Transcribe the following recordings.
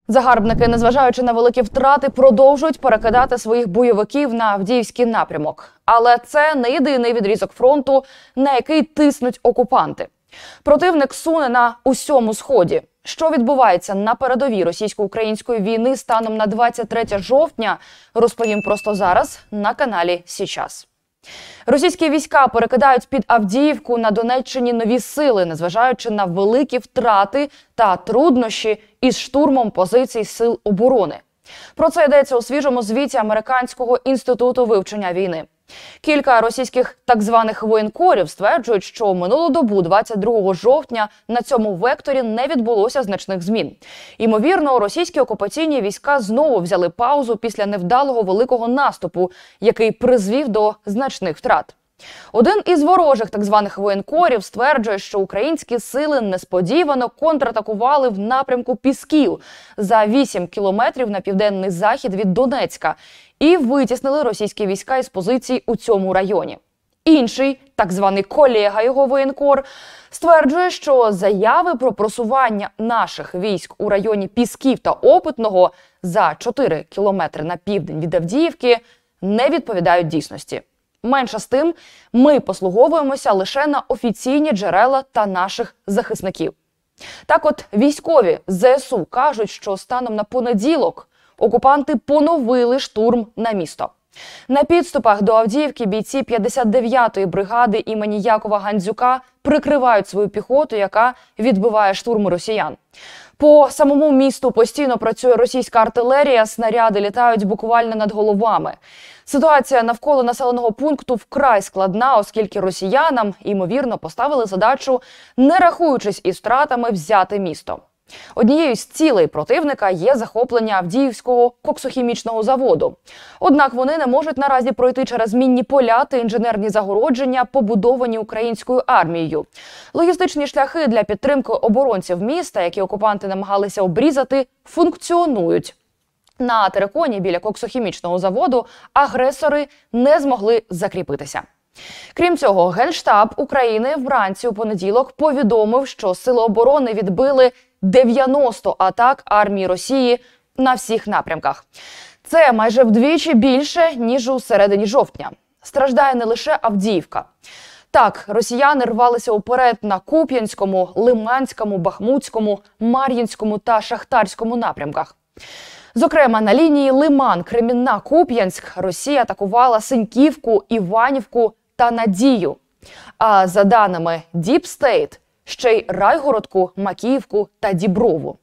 Загарбники, незважаючи на великі втрати, продовжують перекидати своїх бойовиків на Авдіївський напрямок. Але це не єдиний відрізок фронту, на який тиснуть окупанти. Противник суне на усьому Сході. Що відбувається на передовій російсько-української війни станом на 23 жовтня, розповім просто зараз на каналі «Січас». Російські війська перекидають під Авдіївку на Донеччині нові сили, незважаючи на великі втрати та труднощі із штурмом позицій сил оборони. Про це йдеться у свіжому звіті Американського інституту вивчення війни. Кілька російських так званих воєнкорів стверджують, що минулу добу, 22 жовтня, на цьому векторі не відбулося значних змін. Ймовірно, російські окупаційні війська знову взяли паузу після невдалого великого наступу, який призвів до значних втрат. Один із ворожих так званих воєнкорів стверджує, що українські сили несподівано контратакували в напрямку Пісків за 8 кілометрів на південний захід від Донецька і витіснили російські війська із позицій у цьому районі. Інший, так званий колега його воєнкор, стверджує, що заяви про просування наших військ у районі Пісків та Опитного за 4 кілометри на південь від Авдіївки не відповідають дійсності. Менше з тим, ми послуговуємося лише на офіційні джерела та наших захисників. Так от, військові ЗСУ кажуть, що станом на понеділок окупанти поновили штурм на місто. На підступах до Авдіївки бійці 59-ї бригади імені Якова Гандзюка прикривають свою піхоту, яка відбиває штурми росіян. По самому місту постійно працює російська артилерія, снаряди літають буквально над головами. Ситуація навколо населеного пункту вкрай складна, оскільки росіянам, ймовірно, поставили задачу, не рахуючись із втратами, взяти місто. Однією з цілей противника є захоплення Авдіївського коксохімічного заводу. Однак вони не можуть наразі пройти через мінні поля та інженерні загородження, побудовані українською армією. Логістичні шляхи для підтримки оборонців міста, які окупанти намагалися обрізати, функціонують. На териконі біля коксохімічного заводу агресори не змогли закріпитися. Крім цього, Генштаб України вранці у понеділок повідомив, що Сили оборони відбили 90 атак армії Росії на всіх напрямках. Це майже вдвічі більше, ніж у середині жовтня. Страждає не лише Авдіївка. Так, росіяни рвалися уперед на Куп'янському, Лиманському, Бахмутському, Мар'їнському та Шахтарському напрямках. Зокрема, на лінії Лиман-Кремінна-Куп'янськ Росія атакувала Синьківку, Іванівку та Надію. А за даними Deep State, ще й Райгородку, Макіївку та Діброву.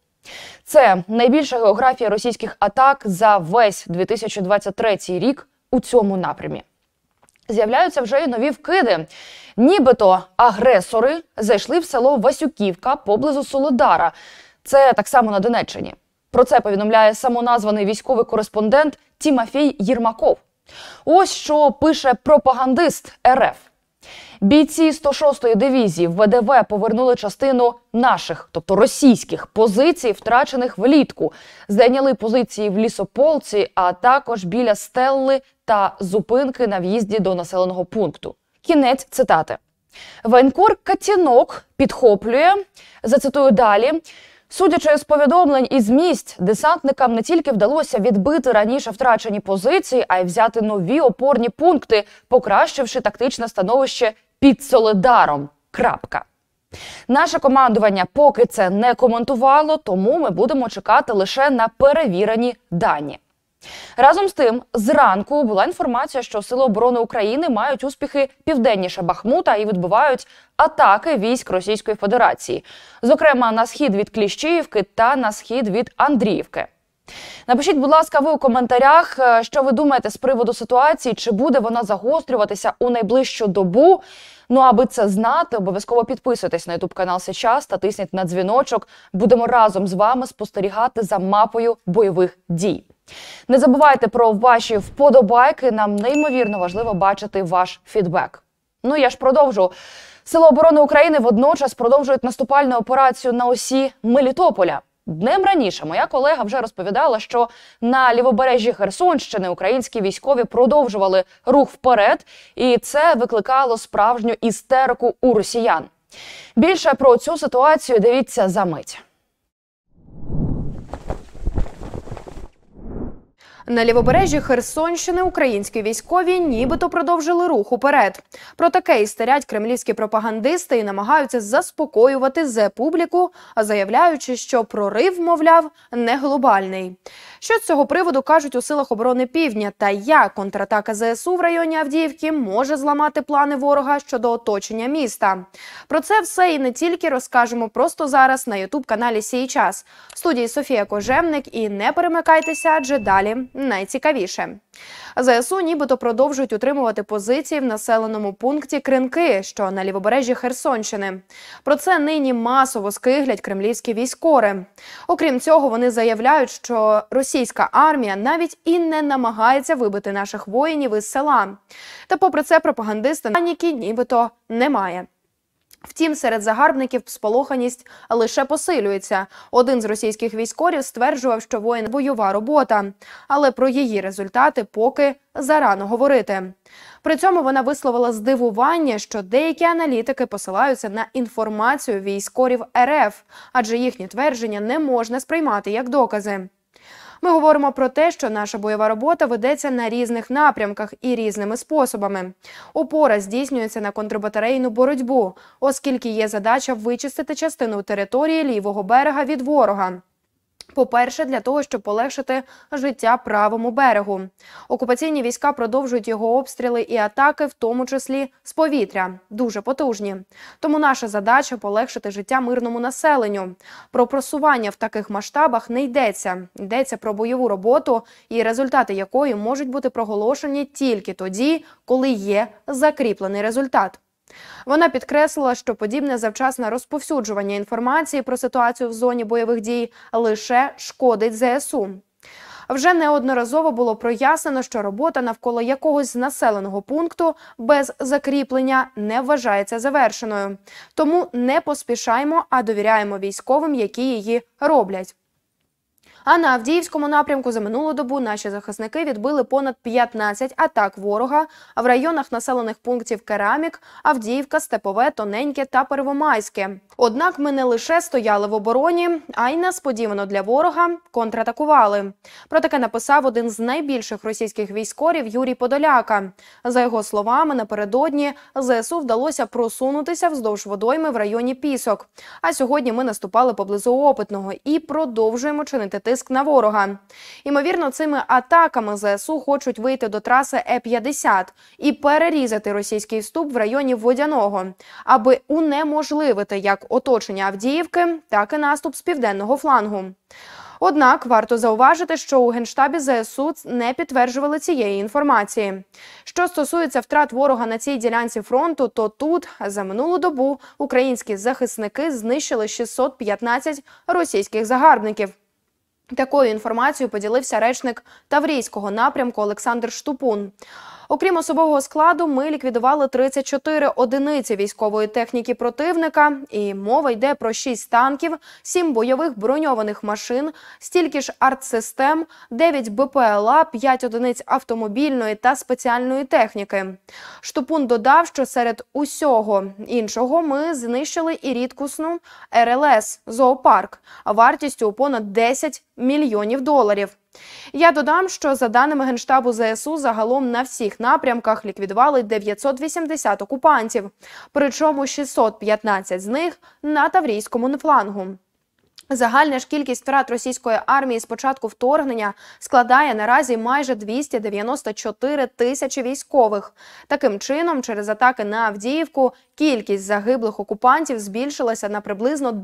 Це найбільша географія російських атак за весь 2023 рік у цьому напрямі. З'являються вже й нові вкиди. Нібито агресори зайшли в село Васюківка поблизу Солодара. Це так само на Донеччині. Про це повідомляє самоназваний військовий кореспондент Тімофій Єрмаков. Ось що пише пропагандист РФ. Бійці 106-ї дивізії ВДВ повернули частину наших, тобто російських, позицій, втрачених влітку. Зайняли позиції в Лісополці, а також біля Стелли та зупинки на в'їзді до населеного пункту. Кінець цитати. Воєнкор Катінок підхоплює, зацитую далі, судячи з повідомлень із місць, десантникам не тільки вдалося відбити раніше втрачені позиції, а й взяти нові опорні пункти, покращивши тактичне становище під Солидаром. Крапка. Наше командування поки це не коментувало, тому ми будемо чекати лише на перевірені дані. Разом з тим, зранку була інформація, що Сили оборони України мають успіхи південніше Бахмута і відбивають атаки військ Російської Федерації. Зокрема, на схід від Кліщіївки та на схід від Андріївки. Напишіть, будь ласка, ви у коментарях, що ви думаєте з приводу ситуації, чи буде вона загострюватися у найближчу добу. Ну, аби це знати, обов'язково підписуйтесь на YouTube канал «Січас» та тисніть на дзвіночок. Будемо разом з вами спостерігати за мапою бойових дій. Не забувайте про ваші вподобайки, нам неймовірно важливо бачити ваш фідбек. Ну, я ж продовжу. Сили оборони України водночас продовжують наступальну операцію на осі Мелітополя. Днем раніше моя колега вже розповідала, що на лівобережжі Херсонщини українські військові продовжували рух вперед, і це викликало справжню істерику у росіян. Більше про цю ситуацію дивіться за мить. На лівобережжі Херсонщини українські військові нібито продовжили рух уперед. Про таке істерять кремлівські пропагандисти і намагаються заспокоювати зе-публіку, заявляючи, що прорив, мовляв, не глобальний. Що з цього приводу кажуть у силах оборони Півдня та як контратака ЗСУ в районі Авдіївки може зламати плани ворога щодо оточення міста? Про це все і не тільки розкажемо просто зараз на ютуб-каналі «Сій час». В студії Софія Кожевник, і не перемикайтеся, адже далі найцікавіше. ЗСУ нібито продовжують утримувати позиції в населеному пункті Кринки, що на лівобережжі Херсонщини. Про це нині масово скиглять кремлівські військори. Окрім цього, вони заявляють, що російська армія навіть і не намагається вибити наших воїнів із села. Та попри це пропагандисти паніки нібито немає. Втім, серед загарбників сполоханість лише посилюється. Один з російських військових стверджував, що воїн – бойова робота. Але про її результати поки зарано говорити. При цьому вона висловила здивування, що деякі аналітики посилаються на інформацію військових РФ, адже їхні твердження не можна сприймати як докази. Ми говоримо про те, що наша бойова робота ведеться на різних напрямках і різними способами. Опора здійснюється на контрбатарейну боротьбу, оскільки є задача вичистити частину території лівого берега від ворога. По-перше, для того, щоб полегшити життя правому берегу. Окупаційні війська продовжують його обстріли і атаки, в тому числі з повітря. Дуже потужні. Тому наша задача – полегшити життя мирному населенню. Про просування в таких масштабах не йдеться. Йдеться про бойову роботу, і результати якої можуть бути проголошені тільки тоді, коли є закріплений результат. Вона підкреслила, що подібне завчасне розповсюджування інформації про ситуацію в зоні бойових дій лише шкодить ЗСУ. Вже неодноразово було прояснено, що робота навколо якогось населеного пункту без закріплення не вважається завершеною. Тому не поспішаємо, а довіряємо військовим, які її роблять. А на Авдіївському напрямку за минулу добу наші захисники відбили понад 15 атак ворога в районах населених пунктів Керамік, Авдіївка, Степове, Тоненьке та Первомайське. Однак ми не лише стояли в обороні, а й несподівано для ворога контратакували. Про таке написав один з найбільших російських військових Юрій Подоляка. За його словами, напередодні ЗСУ вдалося просунутися вздовж водойми в районі Пісок. А сьогодні ми наступали поблизу Опитного і продовжуємо чинити тиск на ворога. Імовірно, цими атаками ЗСУ хочуть вийти до траси Е-50 і перерізати російський вступ в районі Водяного, аби унеможливити як оточення Авдіївки, так і наступ з південного флангу. Однак, варто зауважити, що у Генштабі ЗСУ не підтверджували цієї інформації. Що стосується втрат ворога на цій ділянці фронту, то тут за минулу добу українські захисники знищили 615 російських загарбників. Такою інформацією поділився речник Таврійського напрямку Олександр Штупун. Окрім особового складу, ми ліквідували 34 одиниці військової техніки противника, і мова йде про 6 танків, 7 бойових броньованих машин, стільки ж артсистем, 9 БПЛА, 5 одиниць автомобільної та спеціальної техніки. Штупун додав, що серед усього іншого ми знищили і рідкісну РЛС «Зоопарк» вартістю у понад 10 мільйонів доларів. Я додам, що за даними Генштабу ЗСУ, загалом на всіх напрямках ліквідували 980 окупантів, причому 615 з них на Таврійському флангу. Загальна ж кількість втрат російської армії з початку вторгнення складає наразі майже 294 тисячі військових. Таким чином, через атаки на Авдіївку кількість загиблих окупантів збільшилася на приблизно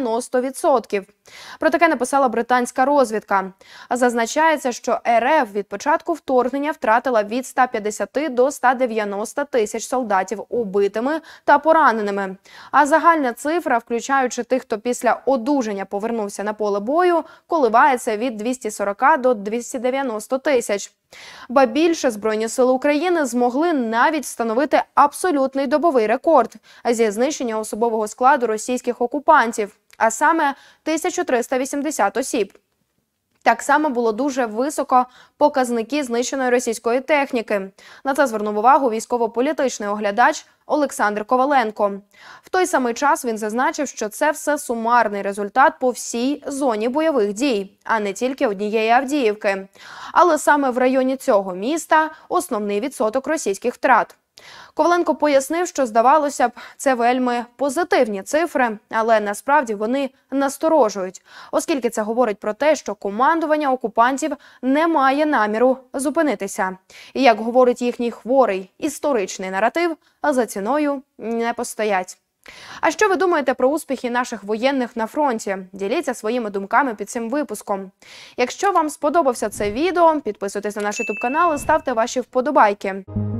90%. Про таке написала британська розвідка. Зазначається, що РФ від початку вторгнення втратила від 150 до 190 тисяч солдатів убитими та пораненими. А загальна цифра, включаючи тих, хто після одужання повернувся на поле бою, коливається від 240 до 290 тисяч. Ба більше, Збройні сили України змогли навіть встановити абсолютний добовий рекорд зі знищення особового складу російських окупантів, а саме 1380 осіб. Так само було дуже високо показники знищеної російської техніки. На це звернув увагу військово-політичний оглядач Олександр Коваленко. В той самий час він зазначив, що це все сумарний результат по всій зоні бойових дій, а не тільки однієї Авдіївки. Але саме в районі цього міста основний відсоток російських втрат. Коваленко пояснив, що, здавалося б, це вельми позитивні цифри, але насправді вони насторожують, оскільки це говорить про те, що командування окупантів не має наміру зупинитися. І, як говорить їхній хворий історичний наратив, за ціною не постоять. А що ви думаєте про успіхи наших воєнних на фронті? Діліться своїми думками під цим випуском. Якщо вам сподобався це відео, підписуйтесь на наш YouTube канал і ставте ваші вподобайки.